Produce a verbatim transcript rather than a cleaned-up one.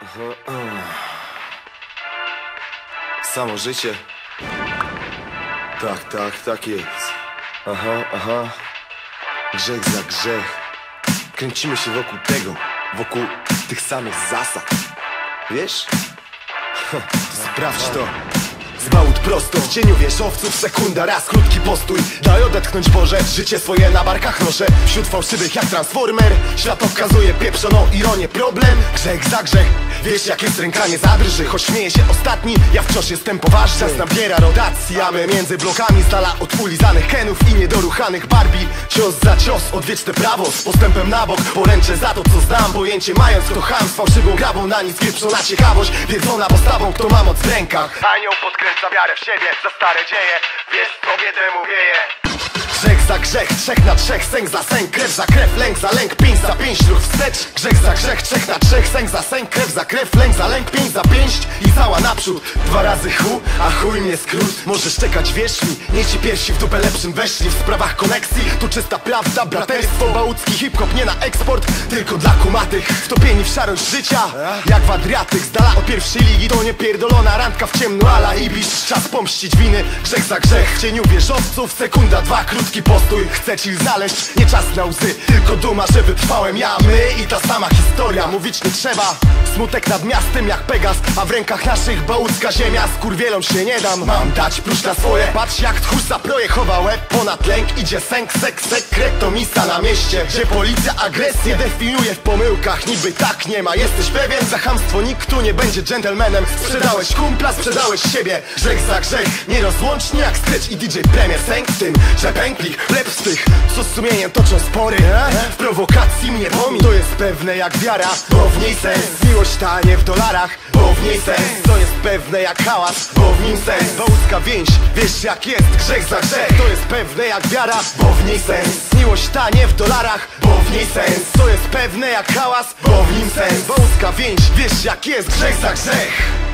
Aha, aha. Samo życie. Tak, tak, tak jest. Aha, aha. Grzech za grzech. Kręcimy się wokół tego, wokół tych samych zasad. Wiesz? Ha, sprawdź to. Zbałut prosto w cieniu wieżowców, sekunda, raz krótki postój. Daj odetchnąć Boże, życie swoje na barkach noszę. Wśród fałszywych jak transformer, świat okazuje pieprzoną ironię. Problem, grzech za grzech. Wiesz jak jest, ręka nie zadrży. Choć śmieje się ostatni, ja wciąż jestem poważny. Czas nabiera rotacji, a my między blokami, z dala od ulizanych kenów i niedoruchanych Barbie. Cios za cios, odwieczne prawo, z postępem na bok. Poręczę za to co znam, pojęcie mając kto ham z fałszywą grabą. Na nic wieprzona ciekawość, wiedzona postawą kto ma moc w rękach. Anioł podkręca wiarę w siebie, za stare dzieje. Wiesz co biedemu wieje. Grzech za grzech, trzech na trzech, sęk za sęk, krew za krew, lęk za lęk, pięść za pięść, ruch wstecz. Grzech za grzech, trzech na trzech, sęk za sęk, krew za krew, lęk za lęk, pięść za pięść i cała naprzód. Dwa razy hu, a chuj mnie skrót. Możesz czekać, wierz mi, niech ci piersi w dupę lepszym weszli. W sprawach koneksji, tu czysta prawda, braterstwo. Bałucki hip-hop nie na eksport, tylko dla kumatych. Wtopieni w szarość życia, jak w Adriatyk. Z dala od pierwszej ligi, to niepierdolona randka w ciemno, ala ibisz. Czas pomścić winy, grzech za grzech. W cieniu wieżowców, sekunda, dwa, krótki postój. Chcę ci znaleźć, nie czas na łzy, tylko duma, że wytrwałem ja. My i ta sama historia, mówić nie trzeba. Smutek nad miastem jak Pegas, a w rękach naszych bałucka ziemia. Skurwielom się nie dam, mam dać plusz na swoje. Patrz jak tchórz zaprojechowa łeb, ponad lęk idzie sęk, sek, sekret to misa na mieście. Gdzie policja agresję definiuje w pomyłkach, niby tak nie ma. Jesteś pewien? Za chamstwo nikt tu nie będzie dżentelmenem. Sprzedałeś kumpla, sprzedałeś siebie. Grzech za grzech, nierozłącznie jak Scratch i D J Premier. Sęk w tym, że pękli pleb z tych, co z sumieniem toczą spory. W prowokacji mnie pomin, to jest pewne jak wiara, bo w niej sens. Miłość tanie w dolarach, bo w niej sens. To jest pewne jak hałas, bo w nim sens. Bałucka więź, wiesz jak jest, grzech za grzech. To jest pewne jak wiara, bo w niej sens. Miłość tanie w dolarach, bo w niej sens. To jest pewne jak hałas, bo w nim sens. Bałucka więź, wiesz jak jest, grzech za grzech.